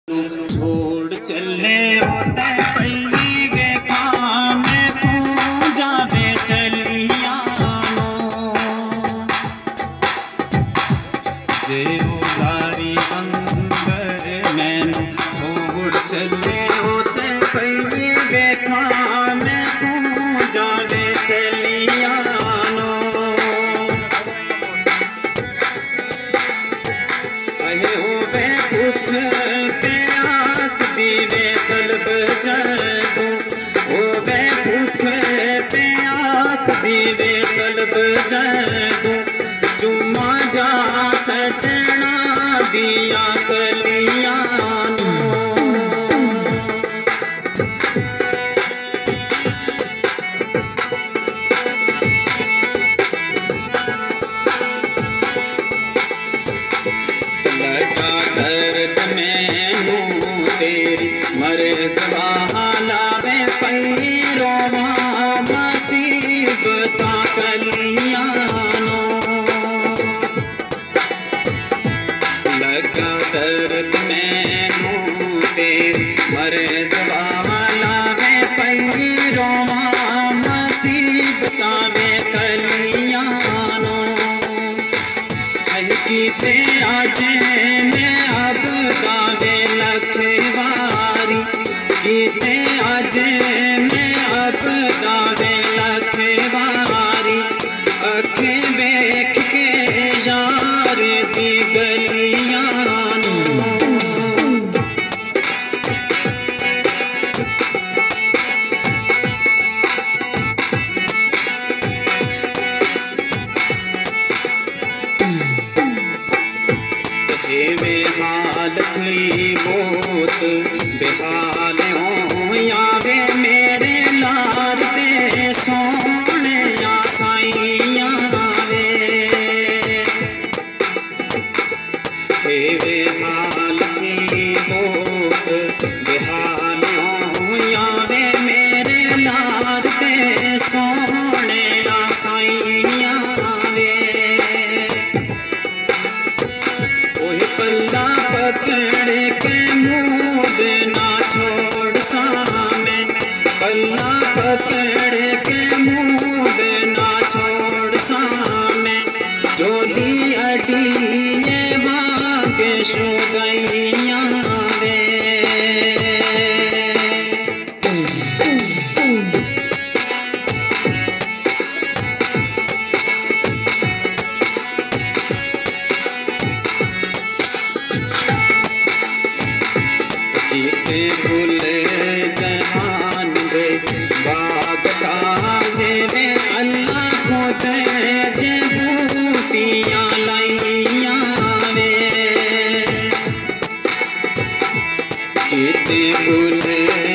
छोड़ चले होते पई वे काम तू जावे चलिया जे उजारी अंदर मैनू छोड़ चले होते पई वे काम तू जावे चलिया अहे हो बे भूख प्यास दीवे तलब जगू हो बे भूख प्यास दीवे तलब जगू जुम्मा जा सजना दिया कलियां दर्द मैनू तेरी मरज़बा लावे पैरों मुसीबता कलियां लगा दर्द मैनू तेरी मरज़बा लावे पैरों मुसीबता में कलियां कीते आज मैं अब गावे लखवारी कीते आज मैं अब गावे लखवारी अखें वेख के यार दी गलियां बेहाल थी बहुत बेहाल हो यावे मेरे लार दे सोने साइया वे बेहाल थी बहुत बेहाल हो यावे मेरे लार दे सोने साइया वे पल्ला पकड़ के मुँह ना छोड़ सामे पल्ला पकड़ के मुँह ना छोड़ सामे जोली अड़िए वागे शुदैया वे फूल जहान दे बाग ताज़े वे अल्लाह खुद जे बूटियां लाइया वे किते फूल